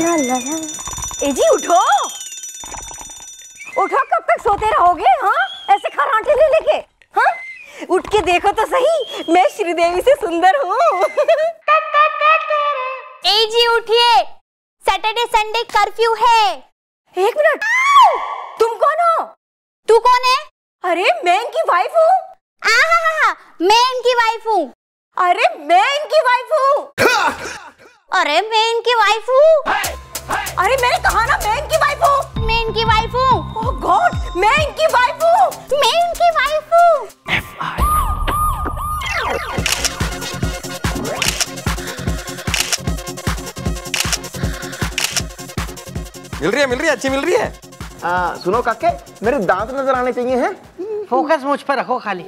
ए जी उठो उठो, कब तक सोते रहोगे? हाँ, ऐसे खराटे ले लेके। हाँ, उठ के देखो तो सही, मैं श्रीदेवी से सुंदर हूँ। ए जी उठिए, सैटरडे संडे कर्फ्यू है। एक मिनट, तुम कौन हो? तू कौन है? अरे मैं इनकी वाइफ हूँ। मैं इनकी वाइफ हूँ। अरे मैं इनकी वाइफ हूँ। अरे मैं इनकी वाइफ हूँ। अरे मैंने कहा ना मैं इनकी वाइफ हूँ। मैं इनकी वाइफ हूँ। ओह गॉड, मैं इनकी वाइफ हूँ। मैं इनकी वाइफ हूँ। मिल रही है, अच्छी मिल रही है। सुनो काके, मेरे दांत नजर आने चाहिए हैं। फोकस मुझ पर रखो खाली।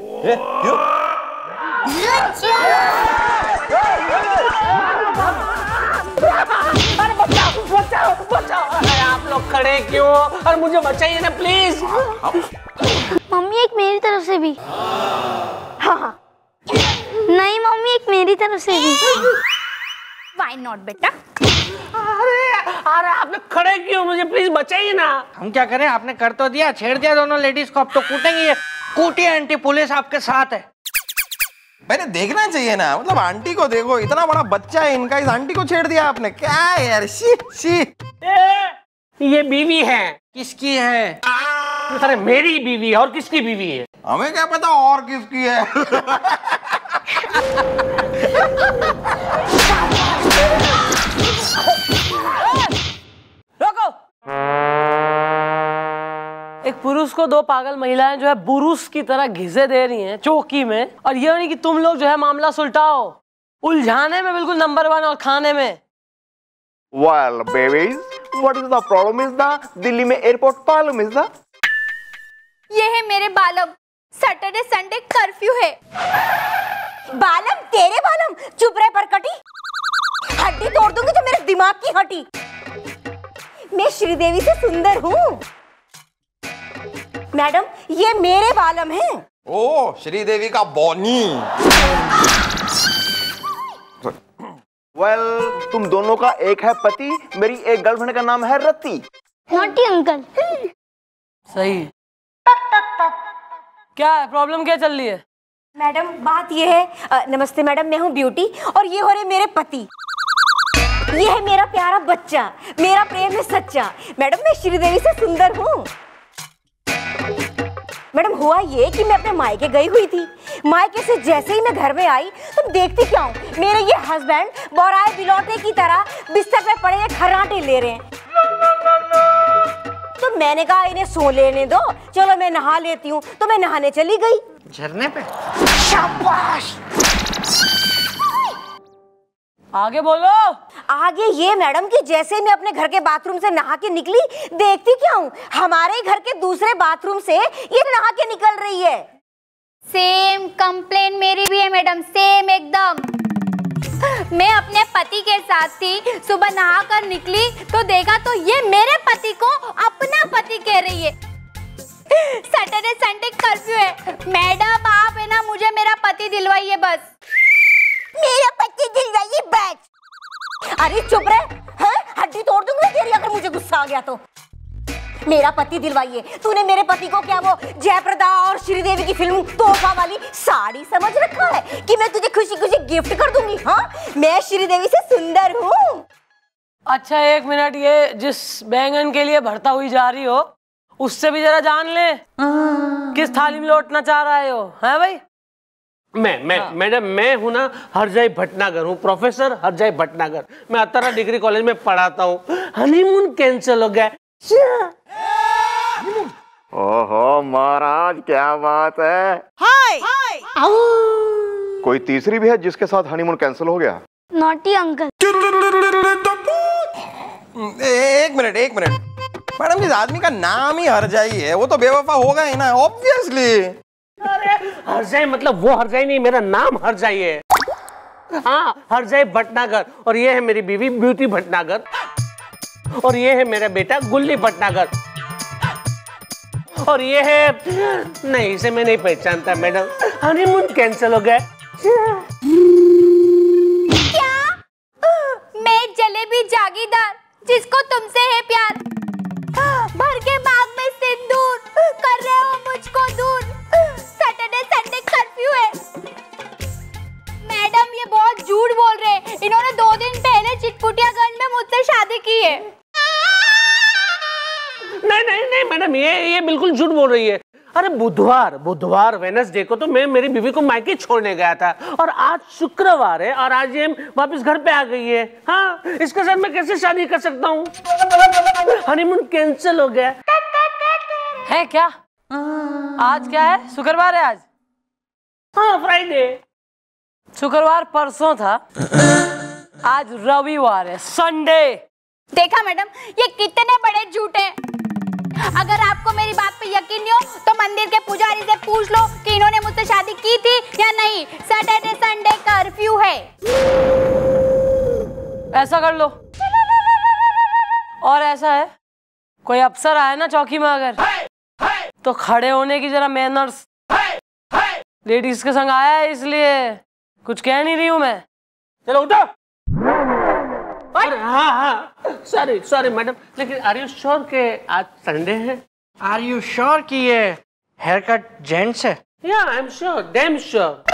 बचाओ। अरे आप लोग खड़े क्यों? और मुझे बचाइए ना प्लीज। मम्मी एक मेरी तरफ से भी। हाँ। नहीं मम्मी एक मेरी तरफ से भी। Why not बेटा? अरे आप लोग खड़े क्यों? मुझे प्लीज बचाइए ना। हम क्या करें, आपने कर तो दिया, छेड़ दिया दोनों लेडीज को, अब तो कूटेंगे ये। कूटिए आंटी, पुलिस आपके साथ है। मैंने देखना चाहिए ना, मतलब आंटी को देखो, इतना बड़ा बच्चा है इनका, इस आंटी को छेड़ दिया आपने, क्या है यार? शी शी। ये बीवी है। किसकी है? अरे मेरी बीवी है, और किसकी बीवी है? हमें क्या पता और किसकी है। रोको। एक पुरुष को दो पागल महिलाएं जो है बुरुस की तरह घिसे दे रही हैं चौकी में, और ये नहीं कि तुम लोग जो है मामला सुलटाओ। उलझाने में बिल्कुल नंबर 1 और खाने में। Well, babies, what is the problem is the Delhi में एयरपोर्ट प्रॉब्लम is the? ये है मेरे बालम, सैटरडे संडे कर्फ्यू है। बालम? तेरे बालम? चुप रहे परकटी, हड्डी तोड़ दूंगी जो मेरे दिमाग की हड्डी। मैं श्रीदेवी से सुंदर हूँ मैडम, ये मेरे बालम हैं। ओ श्रीदेवी का बॉनी। Well, तुम दोनों का एक है पति, मेरी एक गर्लफ्रेंड का नाम है रति। Naughty uncle. सही। क्या है प्रॉब्लम, क्या चल रही है? मैडम बात ये है, नमस्ते मैडम, मैं हूँ ब्यूटी और ये हो रहे मेरे पति। ये है मेरा प्यारा बच्चा, मेरा प्रेम है सच्चा। मैडम मैं श्रीदेवी से सुंदर हूँ। मैडम हुआ ये कि मैं अपने मायके गई हुई थी, मायके से जैसे ही मैं घर में आई तो देखती क्या हूँ, मेरे ये हस्बैंड बोराए बिलौटे की तरह बिस्तर पे पड़े खर्राटे ले रहे हैं। तो मैंने कहा इन्हें सो लेने दो, चलो मैं नहा लेती हूँ, तो मैं नहाने चली गई। झरने पे? शाबाश। आगे बोलो। आगे ये मैडम कि जैसे मैं अपने घर के बाथरूम से नहा के निकली, देखती क्या हूँ, हमारे घर के दूसरे बाथरूम से ये नहा के निकल रही है। सेम कंप्लेन मेरी भी है मैडम, सेम एकदम। मैं अपने पति के साथ थी, सुबह नहा कर निकली तो देखा तो ये मेरे पति को अपना पति कह रही है। सैटरडे संडे कर्फ्यू है मैडम, आप है ना मुझे मेरा पति दिलवाइए बस। मेरा पति दिलवाइए बस। अरे चुप रहे, हाँ? हड्डी तोड़ दूंगी तेरी अगर मुझे गुस्सा आ गया तो। मेरा पति दिलवाइए। तूने मेरे पति को क्या वो जयप्रदा और श्रीदेवी की फिल्म तोहफा वाली साड़ी समझ रखा है कि मैं तुझे खुशी खुशी गिफ्ट कर दूंगी? हाँ, मैं श्रीदेवी से सुंदर हूँ। अच्छा एक मिनट, ये जिस बैंगन के लिए भरता हुई जा रही हो उससे भी जरा जान ले, किस थाली में लौटना चाह रहे हो? है भाई? मैडम मैं हूँ ना हरजाई भटनागर हूँ, प्रोफेसर हरजाई भटनागर। मैं अतारा डिग्री कॉलेज में पढ़ाता हूँ। हनीमून कैंसिल हो गया। ओहो महाराज, क्या बात है। हाय। कोई तीसरी भी है जिसके साथ हनीमून कैंसिल हो गया? Naughty uncle. एक मिनट मैडम, जिस आदमी का नाम ही हरजाई है वो तो बेवफा होगा ही ना, ऑब्वियसली। अरे हरजाई मतलब वो हरजाई नहीं, मेरा नाम हरजाई है। हाँ, हरजाई भटनागर। और ये है मेरी बीवी ब्यूटी भटनागर, और ये है मेरा बेटा गुल्ली भटनागर, और ये है, नहीं इसे मैं नहीं पहचानता मैडम। हनीमून कैंसिल हो गया। क्या? मैं जलेबी जागीरदार जिसको झूठ बोल रहे हैं। इन्होंने 2 दिन पहले चिटपुटियागंज में मुझसे शादी की है। नहीं नहीं नहीं मैडम, ये बिल्कुल झूठ बोल रही है। अरे बुधवार वेडनेसडे को तो मैं मेरी बीवी को मायके छोड़ने गया था, और आज शुक्रवार है और आज ये वापस घर पे आ गई है। हाँ, इसके साथ मैं कैसे शादी कर सकता हूँ? हनीमून कैंसिल हो गया है। क्या आज क्या है? शुक्रवार है आज। हाँ, फ्राइडे। शुक्रवार परसों था, आज रविवार है, संडे। देखा मैडम, ये कितने बड़े झूठ हैं। अगर आपको मेरी बात पे यकीन नहीं हो तो मंदिर के पुजारी से पूछ लो कि इन्होंने मुझसे शादी की थी या नहीं। सैटरडे संडे कर्फ्यू है। ऐसा कर लो। और ऐसा है, कोई अफसर आए ना चौकी में अगर, तो खड़े होने की जरा मैनर्स। लेडीज के संग आया है इसलिए कुछ कह नहीं रही हूं मैं। चलो उठो। हाँ, सॉरी मैडम, लेकिन आर यू श्योर के आज संडे है? आर यू श्योर कि ये हेयर कट जेंट्स है? या I am sure, damn sure.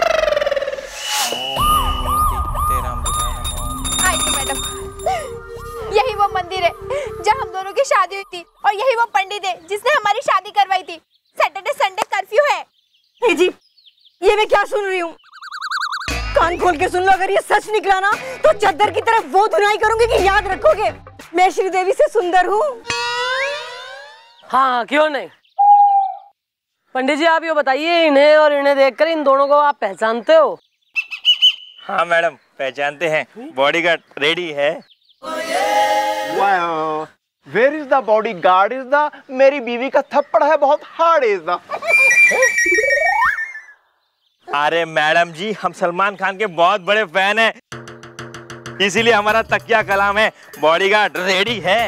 आइए मैडम, यही वो मंदिर है जहाँ हम दोनों की शादी हुई थी, और यही वो पंडित है जिसने हमारी शादी करवाई थी। सैटरडे संडे कर्फ्यू है। जी, ये मैं क्या सुन रही हूँ? कान खोल के सुन लो, अगर ये सच निकला ना तो चद्दर की तरफ वो धुनाई करूंगी कि याद रखोगे मैं श्रीदेवी से सुंदर हूँ। हाँ, क्यों नहीं। पंडित जी, आप ये बताइए, इन्हें और इन्हें देखकर इन दोनों को आप पहचानते हो? हाँ मैडम, पहचानते हैं। बॉडीगार्ड रेडी है। Where is the bodyguard? Is the मेरी बीवी का थप्पड़ है बहुत हार्ड इज द। अरे मैडम जी, हम सलमान खान के बहुत बड़े फैन हैं, इसीलिए हमारा तकिया कलाम है बॉडीगार्ड रेडी है।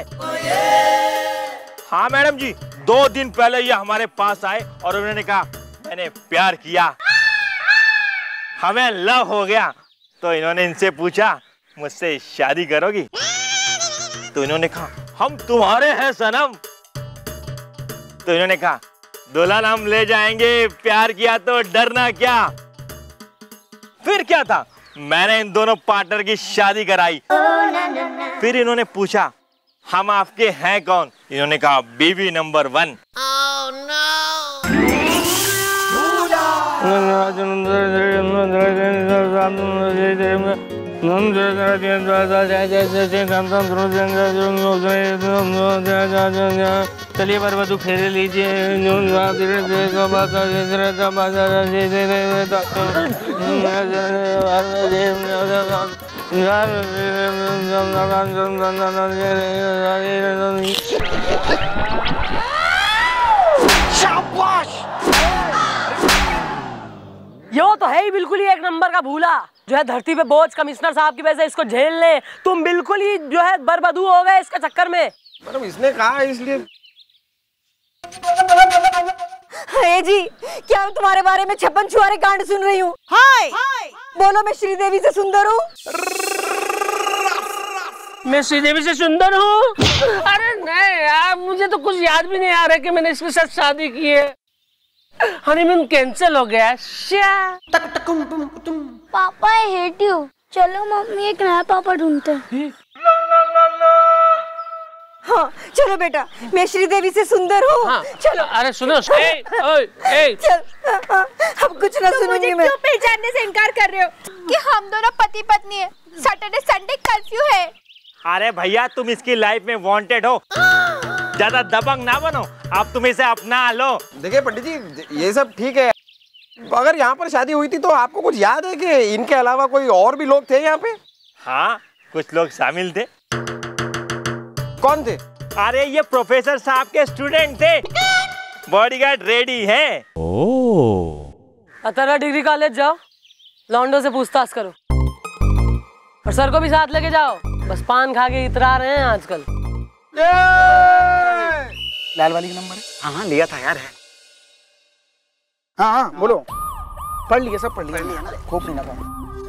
हाँ मैडम जी, 2 दिन पहले ये हमारे पास आए और उन्होंने कहा मैंने प्यार किया, हमें लव हो गया। तो इन्होंने इनसे पूछा मुझसे शादी करोगी? तो इन्होंने कहा हम तुम्हारे हैं सनम। तो इन्होंने कहा दुल्हन हम ले जाएंगे, प्यार किया तो डरना क्या। फिर क्या था, मैंने इन दोनों पार्टनर की शादी कराई। फिर इन्होंने पूछा हम आपके हैं कौन? इन्होंने कहा बीवी नंबर 1। चलिए बरबदू फेरे लीजिए। यो तो है ही बिल्कुल ही एक नंबर का भूला, जो है धरती पे बोझ कमिश्नर साहब की वजह से इसको झेल ले। तुम बिल्कुल ही जो है बरबदू हो गए इसके चक्कर में। मैडम इसने कहा इसलिए। हे जी, क्या मैं तुम्हारे बारे में 56 छुआरे कांड सुन रही हूँ? हाय बोलो, मैं श्रीदेवी से सुंदर हूँ। मैं श्रीदेवी से सुंदर हूँ? अरे नहीं यार, मुझे तो कुछ याद भी नहीं आ रहा कि मैंने इसके साथ शादी की है। हनीमून कैंसिल हो गया। Papa I hate you. चलो मम्मी एक नया पापा ढूंढते हैं। हाँ चलो बेटा, मैं श्रीदेवी से सुंदर हूँ। हाँ, चलो। अरे सुनो, चल, अब कुछ ना सुनूंगी मैं। क्यों पहचानने से इनकार कर रहे हो कि हम दोनों पति पत्नी है? सैटरडे संडे कर्फ्यू है। अरे भैया, तुम इसकी लाइफ में वांटेड हो, ज्यादा दबंग ना बनो। अब तुम इसे अपना लो। देखिए पंडित जी, ये सब ठीक है, अगर यहाँ पर शादी हुई थी तो आपको कुछ याद है कि इनके अलावा कोई और भी लोग थे यहाँ पे? हाँ, कुछ लोग शामिल थे। कौन थे? अरे ये प्रोफेसर साहब के स्टूडेंट थे। बॉडीगार्ड रेडी है। अतरा डिग्री कॉलेज जाओ, लौंडो से पूछताछ करो, और सर को भी साथ लेके जाओ। बस पान खा के इतरा रहे हैं आजकल। लाल वाली का नंबर है? हाँ लिया था यार। है हाँ बोलो। पढ़ लिया, सब पढ़ लिया ना, खूब नहीं ना।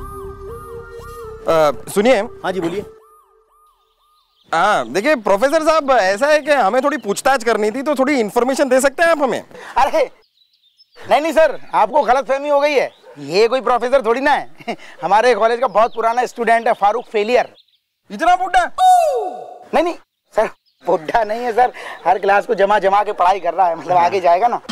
सुनिए। हाँ जी बोलिए। हाँ देखिए प्रोफेसर साहब, ऐसा है कि हमें थोड़ी पूछताछ करनी थी, तो थोड़ी इन्फॉर्मेशन दे सकते हैं आप हमें? अरे नहीं सर, आपको गलतफहमी हो गई है। ये कोई प्रोफेसर थोड़ी ना है। हमारे कॉलेज का बहुत पुराना स्टूडेंट है, फारूक फेलियर। इतना बुड्ढा? नहीं सर, बुड्ढा नहीं है सर, हर क्लास को जमा के पढ़ाई कर रहा है, मतलब आगे जाएगा ना।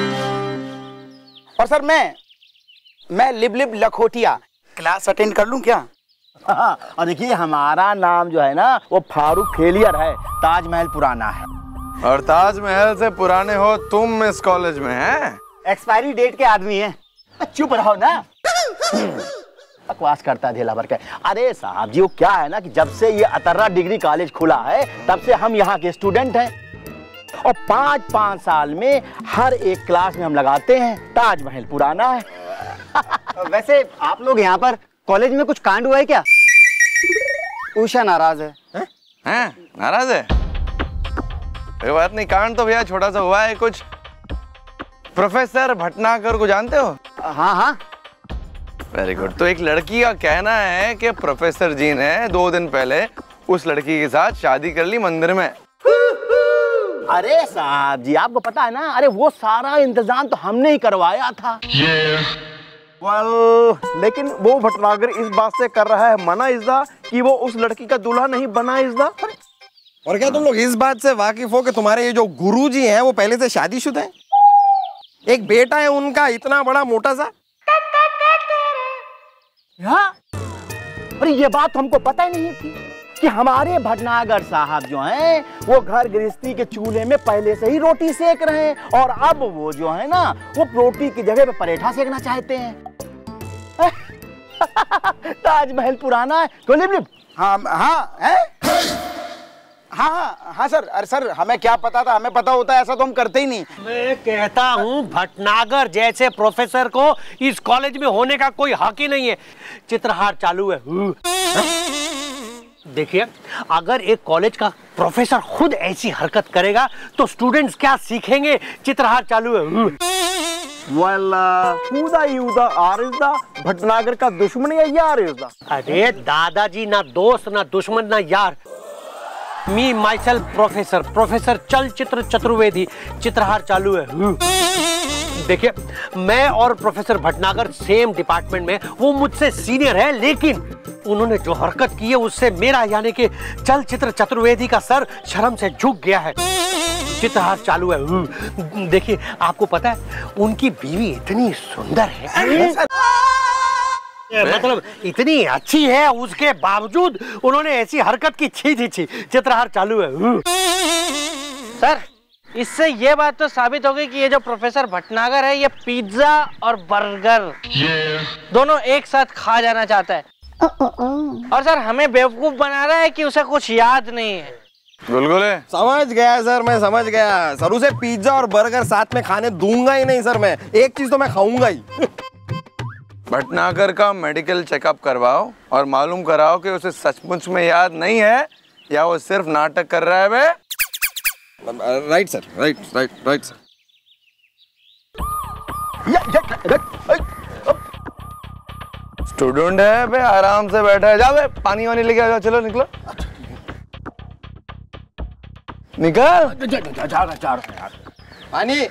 और सर मैं लिब लखोटिया, क्लास अटेंड कर लूं क्या? हाँ, और देखिए हमारा नाम जो है ना वो फारूक फेलियर है, ताजमहल पुराना है। और ताजमहल से पुराने हो तुम इस कॉलेज में हैं? एक्सपायरी डेट के आदमी हैं। चुप रहो ना। बकवास करता है ढेला भर के। अरे साहब जी, वो क्या है ना कि जब से ये अतर्रा डिग्री कॉलेज खुला है तब से हम यहाँ के स्टूडेंट हैं, और 5-5 साल में हर एक क्लास में हम लगाते हैं ताजमहल पुराना है। वैसे आप लोग यहाँ पर कॉलेज में कुछ कांड हुआ है क्या? उषा नाराज है। हैं? नाराज है? कोई बात नहीं, कांड तो भैया छोटा सा हुआ है कुछ। प्रोफेसर भटनागर को जानते हो? हाँ। Very good. तो एक लड़की का कहना है कि प्रोफेसर जी ने 2 दिन पहले उस लड़की के साथ शादी कर ली मंदिर में। अरे साहब जी, आपको पता है ना, अरे वो सारा इंतजाम तो हमने ही करवाया था। लेकिन वो भटनागर इस बात से कर रहा है मना इज़्ज़ा कि वो उस लड़की का दूल्हा नहीं बना इज़्ज़ा। और क्या तुम लोग इस बात से वाकिफ हो कि तुम्हारे ये जो गुरुजी हैं वो पहले से शादीशुदा हैं? एक बेटा है उनका, इतना बड़ा मोटा सा। अरे ये बात हमको पता ही नहीं थी कि हमारे भटनागर साहब जो हैं वो घर गृहस्थी के चूल्हे में पहले से ही रोटी सेक रहे हैं, और अब वो जो है ना वो रोटी की जगह पे पराठा सेकना चाहते हैं। ताजमहल पुराना है तो लिप। हाँ सर। अरे सर, हमें क्या पता था, हमें पता होता है ऐसा तो हम करते ही नहीं। मैं कहता हूँ भटनागर जैसे प्रोफेसर को इस कॉलेज में होने का कोई हक ही नहीं है। चित्रहार चालू है। देखिए, अगर एक कॉलेज का प्रोफेसर खुद ऐसी हरकत करेगा तो स्टूडेंट्स क्या सीखेंगे? चित्रहार चालू है। भटनागर का दुश्मन है यार इज़्ज़ा। अरे दादाजी, ना दोस्त ना दुश्मन ना यार। मी माई सेल्फ प्रोफेसर चलचित्र चतुर्वेदी। चित्रहार चालू है। देखिए, मैं और प्रोफेसर भटनागर सेम डिपार्टमेंट में, वो मुझसे सीनियर है, लेकिन उन्होंने जो हरकत की है उससे मेरा यानी कि चलचित्र चतुर्वेदी का सर शर्म से झुक गया है। चित्रहार चालू है। देखिए, आपको पता है उनकी बीवी इतनी सुंदर है, मतलब इतनी अच्छी है, उसके बावजूद उन्होंने ऐसी हरकत की। छी। चित्रहार चालू है। सर, इससे ये बात तो साबित हो गई कि ये जो प्रोफेसर भटनागर है ये पिज्जा और बर्गर दोनों एक साथ खा जाना चाहता है, और सर हमें बेवकूफ बना रहा है कि उसे कुछ याद नहीं है। गुलगुले, समझ गया सर, मैं समझ गया सर। उसे पिज्जा और बर्गर साथ में खाने दूंगा ही नहीं सर। मैं एक चीज तो मैं खाऊंगा ही। भटनागर का मेडिकल चेकअप करवाओ और मालूम कराओ कि उसे सचमुच में याद नहीं है या वो सिर्फ नाटक कर रहा है बे। Right sir, right sir. Student है बे, आराम से बैठा है। जा बे, पानी वानी लेके आ जाओ। चलो निकलो, निकल। जा रहा पानी।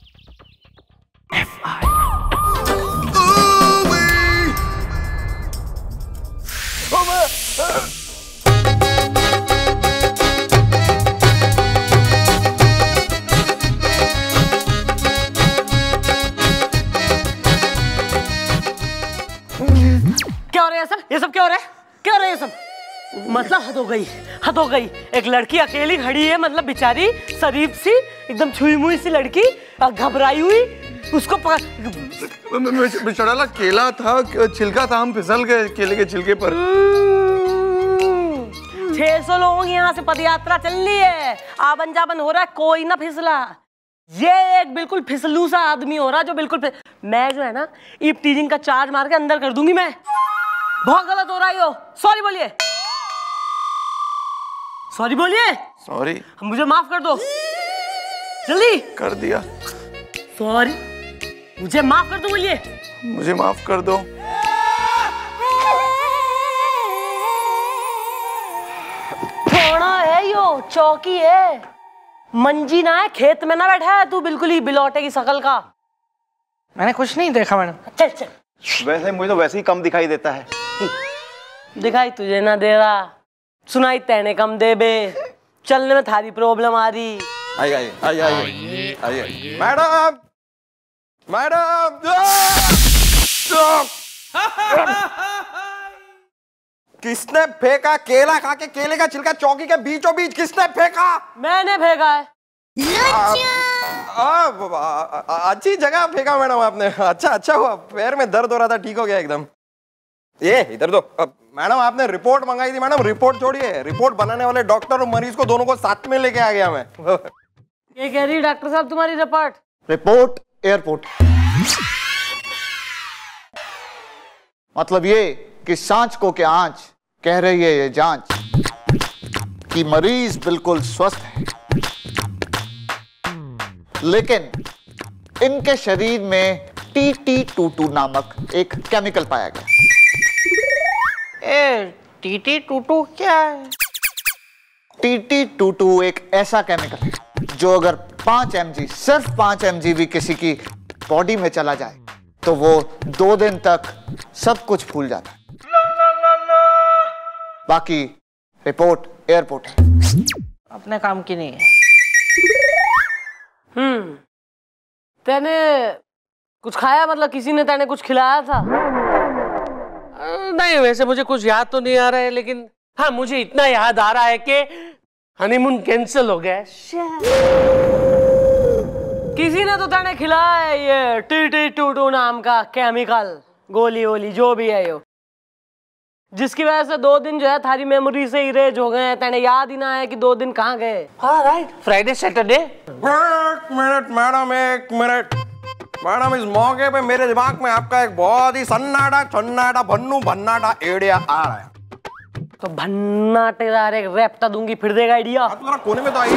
क्या हो रहा है सर? ये सब क्या हो रहा है? क्या हो रहा है ये सब? मतलब हद हो गई। एक लड़की अकेली खड़ी है, मतलब बेचारी शरीफ सी, एकदम छुई मुई सी लड़की, घबराई हुई। उसको बेचारा केला था, छिलका था, हम फिसल गए केले के छिलके पर। 600 लोगों की यहाँ से पदयात्रा चल रही है, आवन जावन हो रहा है, कोई ना फिसला। ये एक बिल्कुल फिसलू सा आदमी हो रहा है जो बिल्कुल मैं जो है ना ईप टीजिंग का चार्ज मार के अंदर कर दूंगी। मैं बहुत गलत हो रहा है। सॉरी बोलिए। सॉरी, मुझे माफ कर दो, जल्दी कर दिया। सॉरी, मुझे माफ कर दो। बोलिए, मुझे माफ कर दो। थोड़ा है यो, चौकी है, मंजी ना है, खेत में ना बैठा है तू, बिल्कुल ही बिलौटे की शकल का। मैंने कुछ नहीं देखा मैडम। चल वैसे मुझे तो वैसे ही कम दिखाई देता है। दिखाई तुझे ना दे रहा, सुनाई तेने कम दे बे, चलने में थारी प्रॉब्लम आ रही। आइए मैडम, मैडम। किसने फेंका केला खा के केले का छिलका चौकी के बीचों बीच? किसने फेंका? मैंने फेंका है। अच्छी जगह फेंका मैडम आपने। अच्छा हुआ, पैर में दर्द हो रहा था, ठीक हो गया एकदम। ये इधर दो। मैडम आपने रिपोर्ट मंगाई थी मैडम, रिपोर्ट छोड़िए, रिपोर्ट बनाने वाले डॉक्टर और मरीज को दोनों को साथ में लेके आ गया मैं। ये कह रही डॉक्टर साहब तुम्हारी रिपोर्ट? रिपोर्ट एयरपोर्ट, मतलब ये कि सांच को क्या आंच कह रही है ये जांच कि मरीज बिल्कुल स्वस्थ है, लेकिन इनके शरीर में TT22 नामक एक केमिकल पाया गया। TT22 क्या है? TT22 एक ऐसा केमिकल है जो अगर 5 mg, सिर्फ 5 mg भी किसी की बॉडी में चला जाए तो वो 2 दिन तक सब कुछ भूल जाता है। बाकी रिपोर्ट एयरपोर्ट है, अपने काम की नहीं है। तेने कुछ खाया? मतलब किसी ने तेने कुछ खिलाया था? नहीं, वैसे मुझे कुछ याद तो नहीं आ रहा है, लेकिन हाँ मुझे इतना याद आ रहा है कि हनीमून कैंसिल हो गया। किसी ने तो तेने खिलाया है ये TT22 नाम का केमिकल, गोली वोली जो भी है यो, जिसकी वजह से 2 दिन जो है थारी मेमोरी से इरेज हो गए हैं। तेने याद ही ना है कि 2 दिन कहाँ गए। हाँ राइट, फ्राइडे सैटरडे। एक मिनट मैडम, एक मिनट मैडम, इस मौके पे मेरे दिमाग में आपका एक बहुत ही सन्नाटा भन्नाटा आइडिया आ रहा है। तो भन्नाटेदार एक रैप्टा दूंगी, फिर देगा आइडिया। तुम्हारा कोने में तो आइए।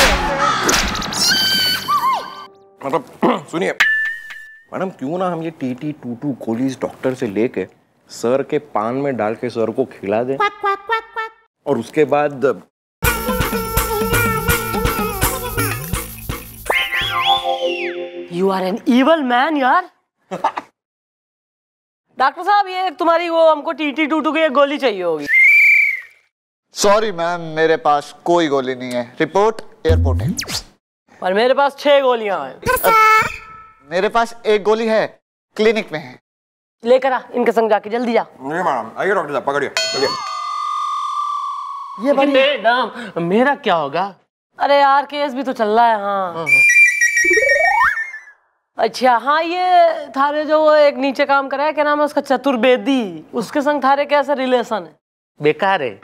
मतलब सुनिए मैडम, क्यों ना हम ये TT22 गोली डॉक्टर से लेके सर के पान में डाल के सर को खिला दें, और उसके बाद You are an evil man यार। डॉक्टर साहब, ये तुम्हारी वो हमको TT22 की एक गोली चाहिए होगी। सॉरी मैम, मेरे पास कोई गोली नहीं है। रिपोर्ट एयरपोर्ट है। पर मेरे पास 6 गोलियां हैं। मेरे पास 1 गोली है, क्लिनिक में है। लेकर आ, इनके संग जाके जल्दी जा। नहीं मैडम, आइए डॉक्टर साहब, पकड़िए। ये मैडम, मेरा क्या होगा? अरे यार, केस भी तो चल रहा है। हाँ अच्छा, हाँ ये थारे जो वो एक नीचे काम कर रहा है, क्या नाम है उसका, चतुर्वेदी, उसके संग थारे कैसा रिलेशन है? बेकार है।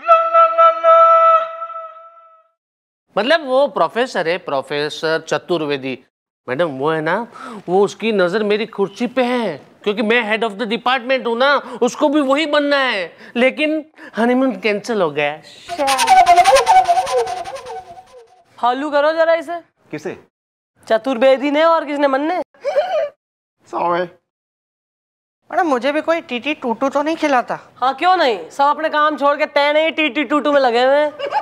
मतलब वो प्रोफेसर है, प्रोफेसर चतुर्वेदी मैडम, वो है ना, वो उसकी नजर मेरी कुर्सी पे है, क्योंकि मैं हेड ऑफ द डिपार्टमेंट हूँ ना, उसको भी वही बनना है, लेकिन हनीमून कैंसिल हो गया। हालू करो जरा इसे। किसे? चतुर्वेदी ने और किसने? मनने। मैडम, मुझे भी कोई TT22 तो नहीं खिलाता? हाँ क्यों नहीं, सब अपने काम छोड़ के तय नहीं TT22 में लगे हुए हैं।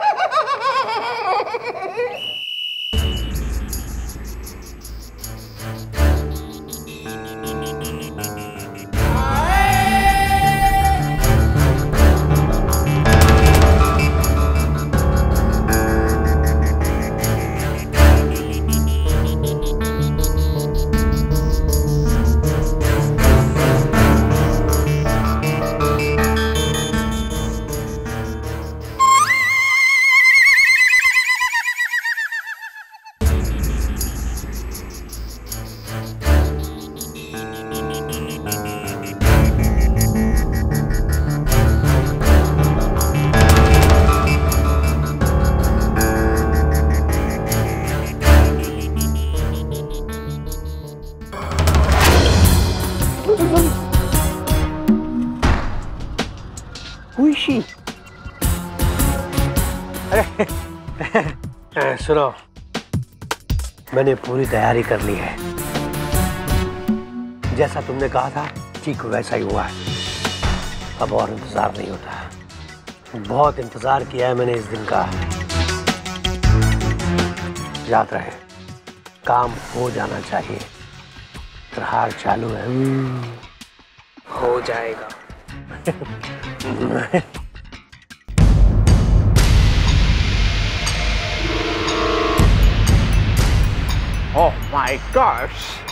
सुनो, मैंने पूरी तैयारी कर ली है, जैसा तुमने कहा था ठीक वैसा ही हुआ है। अब और इंतजार नहीं होता। बहुत इंतजार किया है मैंने इस दिन का। याद रहे, काम हो जाना चाहिए। प्रहार चालू है। हो जाएगा। Oh my gosh,